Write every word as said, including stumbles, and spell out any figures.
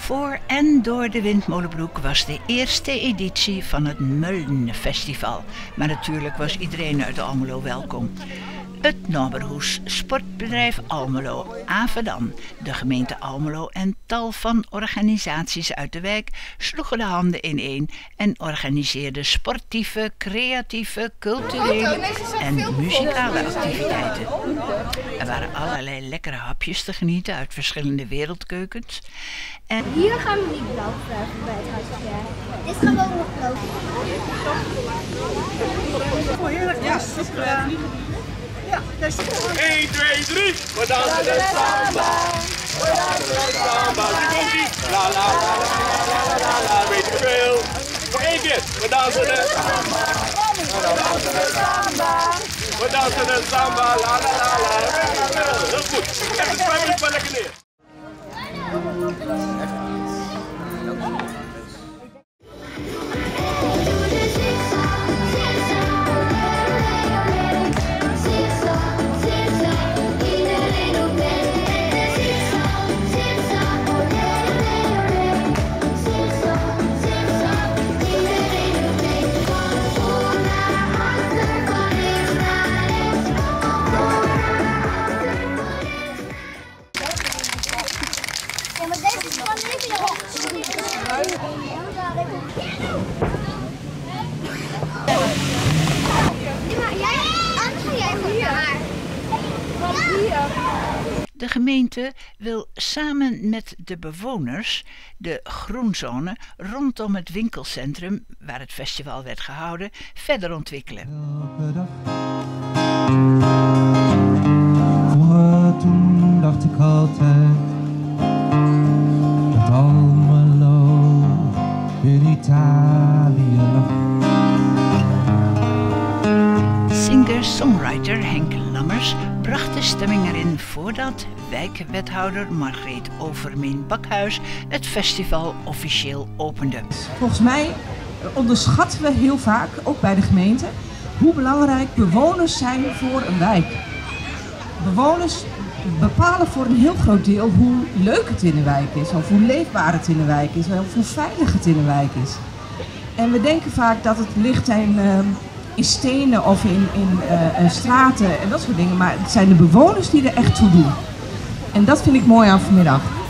Voor en door de Windmolenbroek was de eerste editie van het Mölnfestival. Maar natuurlijk was iedereen uit Almelo welkom. Het Noorderhoes, Sportbedrijf Almelo, Avedan, de gemeente Almelo en tal van organisaties uit de wijk sloegen de handen ineen en organiseerden sportieve, creatieve, culturele en muzikale activiteiten. Er waren allerlei lekkere hapjes te genieten uit verschillende wereldkeukens. En hier gaan we niet blauw vragen bij het huisje. Dit gaan we ook nog blauw. Oh, heerlijk. Ja, super. Ja, dat is één, twee, drie. We dansen de samba. We dansen de samba. Die komt ie. La la la la la la la. Weet je veel? Voor één keer. We dansen de samba. We dansen de samba. We dansen de samba. La la la la. Heel goed. Kijk, het vijf minuten maar lekker neer. Ja, maar deze is gewoon even de hoogte. Maar jij, anders ga jij van daar. Van hier. de gemeente wil samen met de bewoners de groenzone rondom het winkelcentrum, waar het festival werd gehouden, verder ontwikkelen. Elke dag. Vroeger toen dacht ik altijd dat Almelo in Italië lag. Singer-songwriter Henk Lammers bracht de stemming erin voordat wijkwethouder Margreet Overmeen-Bakhuis het festival officieel opende. Volgens mij onderschatten we heel vaak, ook bij de gemeente, hoe belangrijk bewoners zijn voor een wijk. Bewoners bepalen voor een heel groot deel hoe leuk het in een wijk is, of hoe leefbaar het in een wijk is, of hoe veilig het in een wijk is. En we denken vaak dat het ligt in, uh, in stenen of in, in uh, straten en dat soort dingen, maar het zijn de bewoners die er echt toe doen. En dat vind ik mooi aan vanmiddag.